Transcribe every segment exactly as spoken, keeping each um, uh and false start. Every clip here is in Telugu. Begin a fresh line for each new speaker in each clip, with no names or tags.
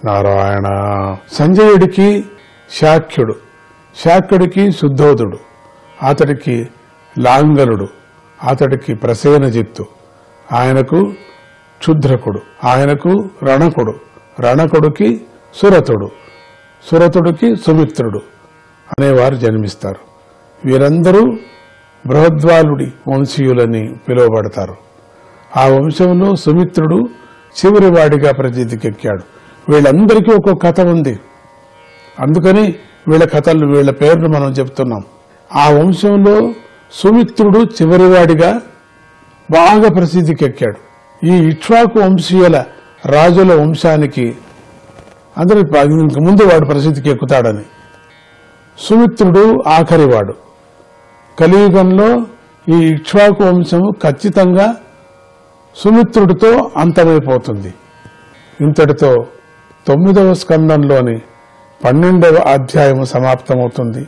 నారాయణ. సంజయుడికి శాక్యుడు, శాక్యుడికి శుద్ధోదుడు, అతడికి లాంగలుడు, అతడికి ప్రసేనజిత్తు, ఆయనకు క్షుద్రకుడు, ఆయనకు రణకుడు, రణకుడికి సురతుడు, సురతుడికి సుమిత్రుడు అనేవారు జన్మిస్తారు. వీరందరూ బృహద్వాలుడి వంశీయులని పిలువబడతారు. ఆ వంశంలో సుమిత్రుడు చివరివాడిగా ప్రసిద్ధికెక్కాడు. వీళ్ళందరికీ ఒక్కొక్క కథ ఉంది, అందుకని వీళ్ళ కథలు వీళ్ళ పేర్లు మనం చెప్తున్నాం. ఆ వంశంలో సుమిత్రుడు చివరివాడిగా బాగా ప్రసిద్ధికెక్కాడు. ఈ ఇక్ష్వాకు వంశీయుల రాజుల వంశానికి అందరికి ఇంక ముందు వాడు ప్రసిద్ధికి ఎక్కుతాడని. సుమిత్రుడు ఆఖరివాడు. కలియుగంలో ఈ ఇక్ష్వాకు వంశము ఖచ్చితంగా సుమిత్రుడితో అంతమైపోతుంది. ఇంతటితో తొమ్మిదవ స్కందంలోని పన్నెండవ అధ్యాయము సమాప్తమవుతుంది.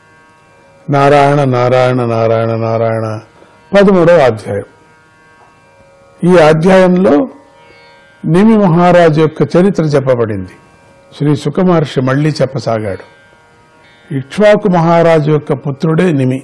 నారాయణ నారాయణ నారాయణ నారాయణ పదమూడవ అధ్యాయం. ఈ అధ్యాయంలో నిమి మహారాజు యొక్క చరిత్ర చెప్పబడింది. శ్రీ శుక మహర్షి మళ్లీ చెప్పసాగాడు. ఇక్ష్వాకు మహారాజు యొక్క పుత్రుడే నిమి.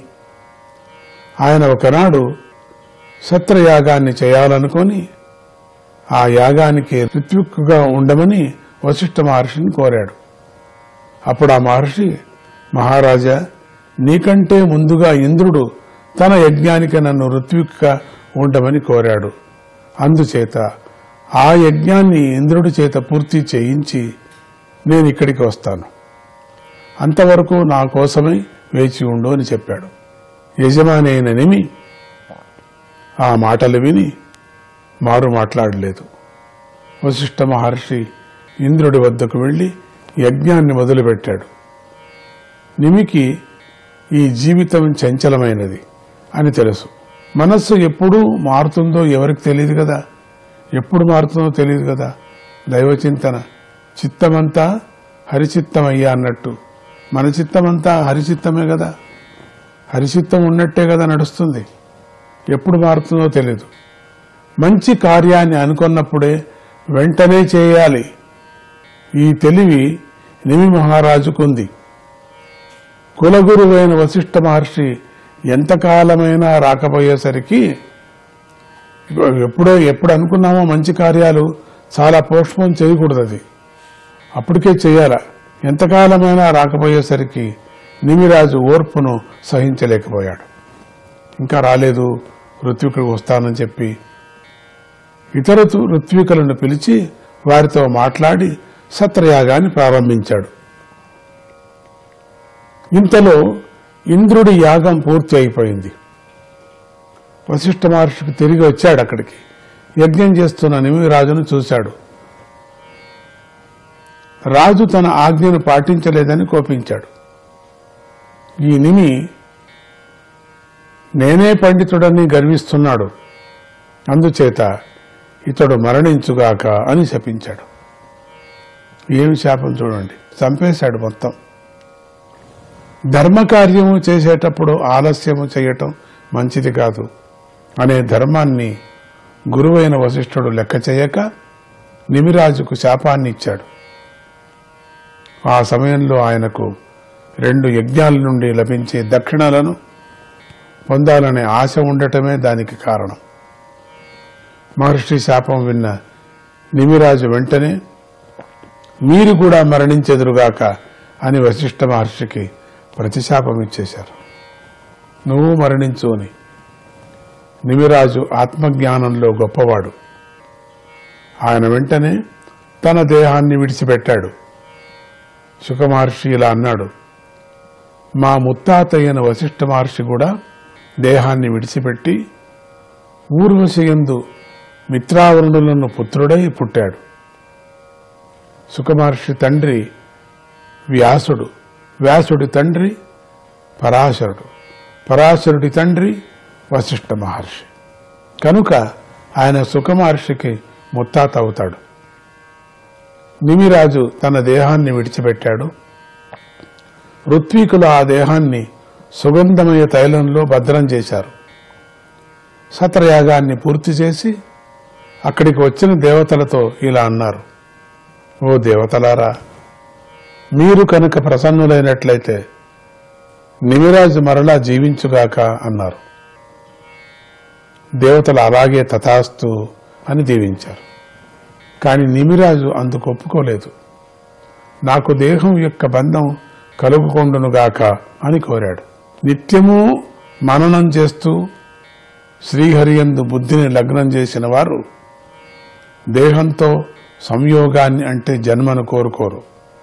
ఆయన ఒకనాడు సత్రయాగాన్ని చేయాలనుకొని ఆ యాగానికి ఋత్విక్కుగా ఉండమని వశిష్ఠ మహర్షిని కోరాడు. అప్పుడు ఆ మహర్షి, మహారాజా, నీకంటే ముందుగా ఇంద్రుడు తన యజ్ఞానికి నన్ను ఋత్విక్గా ఉండమని కోరాడు. అందుచేత ఆ యజ్ఞాన్ని ఇంద్రుడి చేత పూర్తి చేయించి నేను ఇక్కడికి వస్తాను. అంతవరకు నా కోసమై వేచి ఉండు అని చెప్పాడు. యజమాని అయిన నిమి ఆ మాటలు విని మారు మాట్లాడలేదు. వశిష్ఠ మహర్షి ఇంద్రుడి వద్దకు వెళ్లి యజ్ఞాన్ని మొదలుపెట్టాడు. నిమికి ఈ జీవితం చంచలమైనది అని తెలుసు. మనస్సు ఎప్పుడు మారుతుందో ఎవరికి తెలియదు కదా, ఎప్పుడు మారుతుందో తెలియదు కదా. దైవచింతన, చిత్తమంతా హరిచిత్తమయ్యా అన్నట్టు మన చిత్తమంతా హరిచిత్తమే కదా, హరిచిత్తం ఉన్నట్టే కదా నడుస్తుంది. ఎప్పుడు మారుతుందో తెలియదు. మంచి కార్యాన్ని అనుకున్నప్పుడే వెంటనే చేయాలి. ఈ తెలివి నిమి మహారాజుకుంది. కులగురువైన వశిష్ఠ మహర్షి ఎంతకాలమైనా రాకపోయేసరికి ఎప్పుడో ఎప్పుడు అనుకున్నామో మంచి కార్యాలు చాలా పోస్ట్పోన్ చేయకూడదు, అది అప్పటికే చేయాల. ఎంతకాలమైనా రాకపోయేసరికి నిమిరాజు ఓర్పును సహించలేకపోయాడు. ఇంకా రాలేదు, ఋత్వికుడు వస్తానని చెప్పి ఇతర ఋత్వికులను పిలిచి వారితో మాట్లాడి సత్రయాగాన్ని ప్రారంభించాడు. ఇంతలో ఇంద్రుడి యాగం పూర్తి అయిపోయింది. వశిష్ఠ మహర్షికి తిరిగి వచ్చాడు. అక్కడికి యజ్ఞం చేస్తున్న నిమిరాజును చూశాడు. రాజు తన ఆజ్ఞను పాటించలేదని కోపించాడు. ఈ నిమి నేనే పండితుడని గర్విస్తున్నాడు, అందుచేత ఇతడు మరణించుగాక అని శపించాడు. ఏమి శాపం చూడండి, చంపేశాడు మొత్తం. ధర్మకార్యము చేసేటప్పుడు ఆలస్యము చేయటం మంచిది కాదు అనే ధర్మాన్ని గురువైన వశిష్ఠుడు లెక్క చేయక నిమిరాజుకు శాపాన్ని ఇచ్చాడు. ఆ సమయంలో ఆయనకు రెండు యజ్ఞాల నుండి లభించే దక్షిణలను పొందాలనే ఆశ ఉండటమే దానికి కారణం. మహర్షి శాపం విన్న నిమిరాజు వెంటనే మీరు కూడా మరణించెదురుగాక అని వశిష్ఠ మహర్షికి ప్రతిశాపం ఇచ్చేశారు. నువ్వు మరణించు అని. నిమిరాజు ఆత్మజ్ఞానంలో గొప్పవాడు. ఆయన వెంటనే తన దేహాన్ని విడిచిపెట్టాడు. శుక మహర్షి ఇలా అన్నాడు, మా ముత్తాత అయిన వశిష్ఠ మహర్షి కూడా దేహాన్ని విడిచిపెట్టి ఊర్వశియందు మిత్రావరుణులను పుత్రుడై పుట్టాడు. శుక మహర్షి తండ్రి వ్యాసుడు, వ్యాసుడి తండ్రి పరాశరుడు, పరాశరుడి తండ్రి వశిష్ఠ మహర్షి. కనుక ఆయన శుక మహర్షికి ముత్తాత అవుతాడు. నిమిరాజు తన దేహాన్ని విడిచిపెట్టాడు. ఋత్వికులు ఆ దేహాన్ని సుగంధమయ తైలంలో భద్రం చేశారు. సత్రయాగాన్ని పూర్తి చేసి అక్కడికి వచ్చిన దేవతలతో ఇలా అన్నారు, ఓ దేవతలారా, మీరు కనుక ప్రసన్నులైనట్లయితే నిమిరాజు మరలా జీవించుగాక అన్నారు. దేవతలు అలాగే తథాస్తు అని దీవించారు. కాని నిమిరాజు అందుకు ఒప్పుకోలేదు. నాకు దేహం యొక్క బంధం కలుగుకొండునుగాక అని కోరాడు. నిత్యము మననం చేస్తూ శ్రీహరియందు బుద్ధిని లగ్నం చేసిన వారు దేహంతో సంయోగాన్ని అంటే జన్మను కోరుకోరు.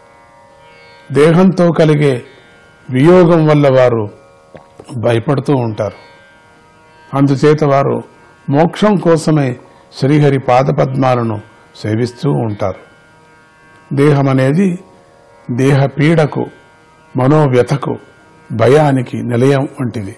దేహంతో కలిగే వియోగం వల్ల వారు భయపడుతూ ఉంటారు. అందుచేత వారు మోక్షం కోసమే శ్రీహరి పాదపద్మాలను సేవిస్తూ ఉంటారు. దేహం అనేది దేహ పీడకు, మనోవ్యతకు, భయానికి నిలయం వంటిది.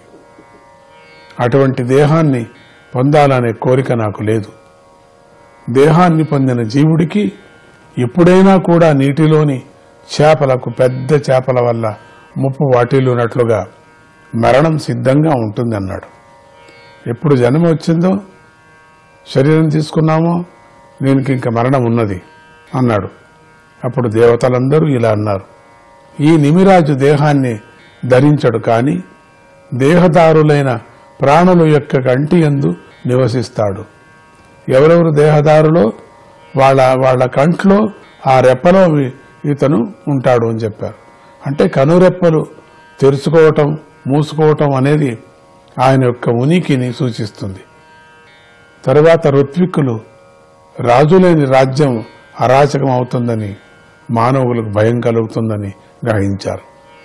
అటువంటి దేహాన్ని పొందాలనే కోరిక నాకు లేదు. దేహాన్ని పొందిన జీవుడికి ఎప్పుడైనా కూడా నీటిలోని చేపలకు పెద్ద చేపల వల్ల ముప్పు వాటిల్లునట్లుగా మరణం సిద్ధంగా ఉంటుందన్నాడు. ఎప్పుడు జన్మ వచ్చిందో, శరీరం తీసుకున్నామో, దీనికి ఇంకా మరణం ఉన్నది అన్నాడు. అప్పుడు దేవతలందరూ ఇలా అన్నారు, ఈ నిమిరాజు దేహాన్ని ధరించడు కాని దేహదారులైన ప్రాణుల యొక్క కంటి యందు నివసిస్తాడు. ఎవరెవరు దేహదారులో వాళ్ళ వాళ్ళ కంట్లో ఆ రెప్పలో ఇతను ఉంటాడు అని చెప్పారు. అంటే కనురెప్పలు తెరుచుకోవటం, మూసుకోవటం అనేది ఆయన యొక్క ఉనికిని సూచిస్తుంది. తరువాత ఋత్విక్కులు రాజులేని రాజ్యం అరాచకం అవుతుందని, మానవులకు భయం కలుగుతుందని గ్రహించారు.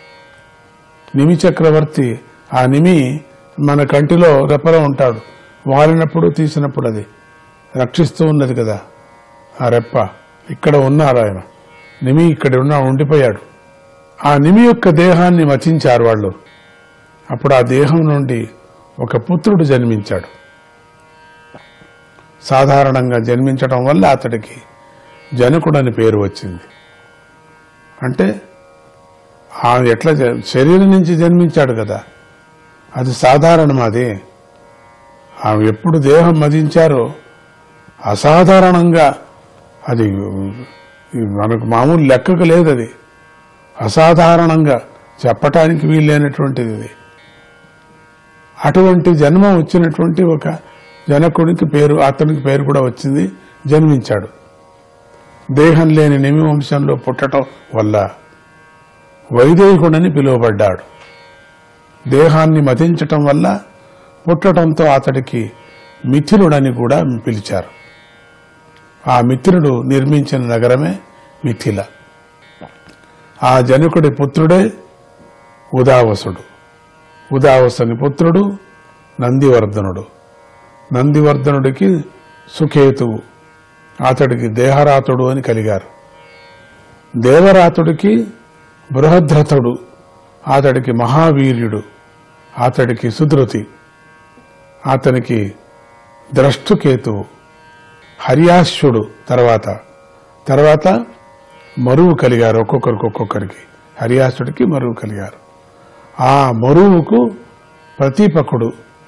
నిమి చక్రవర్తి ఆ నిమి మన కంటిలో రెప్పలో ఉంటాడు. వాలినప్పుడు తీసినప్పుడు అది రక్షిస్తూ ఉన్నది కదా. ఆ రెప్ప ఇక్కడ ఉన్నారు. ఆయన నిమి ఇక్కడ ఉన్న ఉండిపోయాడు. ఆ నిమి యొక్క దేహాన్ని మచించారు వాళ్ళు. అప్పుడు ఆ దేహం నుండి ఒక పుత్రుడు జన్మించాడు. సాధారణంగా జన్మించడం వల్ల అతడికి జనకుడని పేరు వచ్చింది. అంటే ఆ ఎట్లా శరీరం నుంచి జన్మించాడు కదా, అది సాధారణం. అది ఆమె ఎప్పుడు దేహం మదించారో అసాధారణంగా, అది మనకు మామూలు లెక్కకు లేదు. అది అసాధారణంగా చెప్పటానికి వీల్లేనటువంటిది. ఇది అటువంటి జన్మ వచ్చినటువంటి ఒక జనకుడికి పేరు, అతనికి పేరు కూడా వచ్చింది, జన్మించాడు. దేహం లేని నిమి వంశంలో పుట్టడం వల్ల వైదేహికుడని పిలువబడ్డాడు. దేహాన్ని మతించటం వల్ల పుట్టడంతో అతడికి మిథిలుడని కూడా పిలిచారు. ఆ మిథిలుడు నిర్మించిన నగరమే మిథిల. ఆ జనకుడి పుత్రుడే ఉదావసుడు. ఉదావసుని పుత్రుడు నందివర్ధనుడు. నందివర్ధనుడికి సుకేతువు, అతడికి దేహరాతుడు అని కలిగారు. దేవరాతుడికి బృహద్రథుడు, అతడికి మహావీర్యుడు, అతడికి సుధృతి, అతనికి ద్రష్టుకేతువు, హర్యాశ్వుడు తర్వాత తర్వాత మరువు కలిగారు. ఒక్కొక్కరికి ఒక్కొక్కరికి హర్యాశ్వుడికి మరువు కలిగారు. ఆ మరువుకు ప్రతీపకుడు,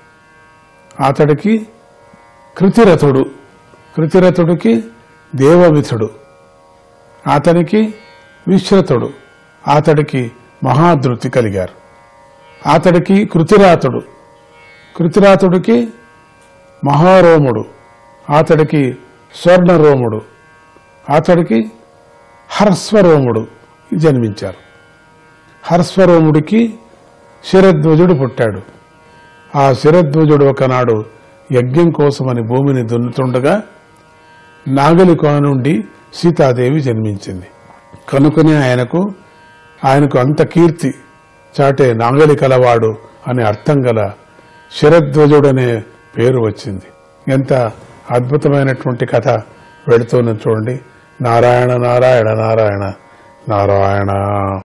అతడికి కృతిరథుడు, కృతిరథుడికి దేవవిథుడు, అతనికి విశ్రతుడు, అతడికి మహాధృతి కలిగారు. అతడికి కృతిరాతుడు, కృతిరాతుడికి మహారోముడు, అతడికి స్వర్ణరోముడు, అతడికి హర్స్వరోముడు జన్మించారు. హర్స్వరోముడికి శిరధ్వజుడు పుట్టాడు. ఆ శిరధ్వజుడు ఒకనాడు యజ్ఞం కోసమని భూమిని దున్నుతుండగా నాగలి కొన నుండి సీతాదేవి జన్మించింది. కనుకనే ఆయనకు ఆయనకు అంత కీర్తి చాటే నాగలి కలవాడు అనే అర్థం గల శిరధ్వజుడనే పేరు వచ్చింది. ఎంత అద్భుతమైనటువంటి కథ వెళుతున్న చూడండి. నారాయణ నారాయణ నారాయణ నారాయణ.